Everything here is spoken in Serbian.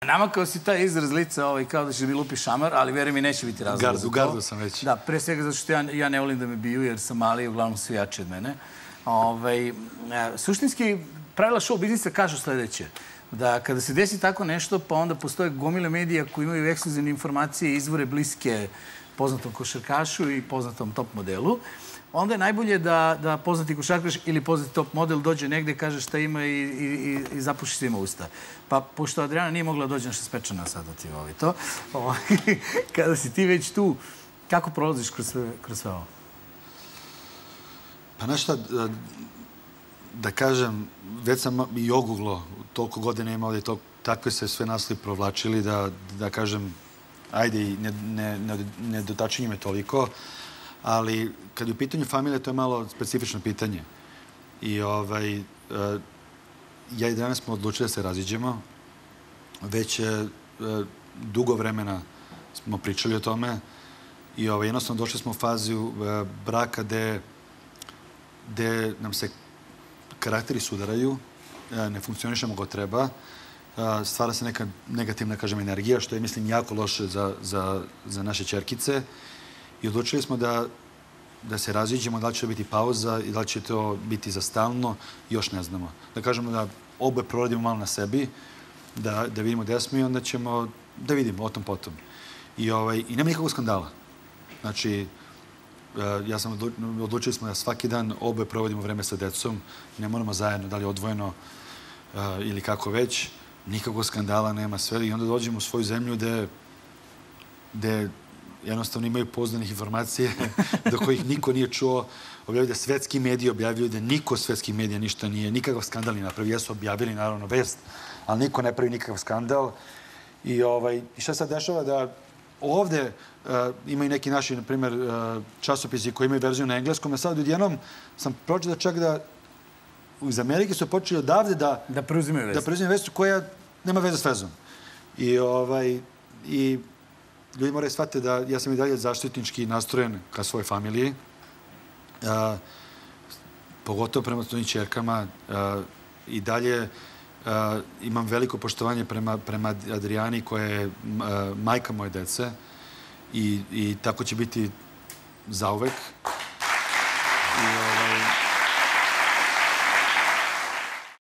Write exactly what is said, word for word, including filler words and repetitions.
Nama kao si taj izraz lica, kao da će mi lupi šamar, ali veri mi, neće biti razlog za to. U gardu sam već. Da, pre svega zato što ja ne volim da me biju, jer sam mali i uglavnom svi jači od mene. Suštinski, pravila show biznisa kažu sledeće. Da kada se desi tako nešto, pa onda postoje gomile medija koji imaju ekskluzivne informacije i izvore bliske poznatom košarkašu i poznatom top modelu, onda je najbolje da poznati košarkaš ili poznati top model dođe negde, kaže šta ima i zapuši svima usta. Pa, pošto Adriana nije mogla dođe naša spečana sada ti ovi to, kada si ti već tu, kako prolaziš kroz sve ovo? Pa znaš šta, da kažem, već sam i oguglo, toliko godina imao i takve se sve nasli provlačili da kažem, ajde i ne dotačinje me toliko, ali kad je u pitanju familije, to je malo specifično pitanje. I ja i danas smo odlučili da se raziđemo. Već dugo vremena smo pričali o tome i jednostavno došli smo u fazu braka gde nam se karakteri sudaraju, ne funkcionišemo kako treba, stvara se neka negativna, kažem, energija, što je, mislim, jako loše za naše ćerkice. I odlučili smo da se raziđemo, da li će to biti pauza i da li će to biti za stalno, još ne znamo. Da kažemo da oboje proradimo malo na sebi, da vidimo gde smo i onda ćemo da vidimo o tom potom. I nema nikakvog skandala. Znači, ja sam odlučili smo da svaki dan oboje provodimo vreme sa decom, ne moramo zajedno, da li odvojeno ili kako već, nikakvog skandala nema sve i onda dođemo u svoju zemlju gde jednostavno imaju pouzdanih informacije do kojih niko nije čuo. Objavljaju da svetski mediji objavljaju da niko svetskih medija ništa nije, nikakav skandal nije napravio. Jesu objavili, naravno, vest, ali niko ne pravi nikakav skandal. I šta se sad dešava da ovde imaju neki naši, na primjer, časopisi koji imaju verziju na engleskom, a sad odjednom sam pročitao čak da iz Amerike su počeli odavde da preuzimaju vestu koja nema veze s vezom. I ljudi moraju shvatiti da ja sam i dalje zaštitnički nastrojen ka svojoj familiji, pogotovo prema svojim ćerkama. I dalje imam veliko poštovanje prema Adrijani koja je majka moje dece i tako će biti zauvek.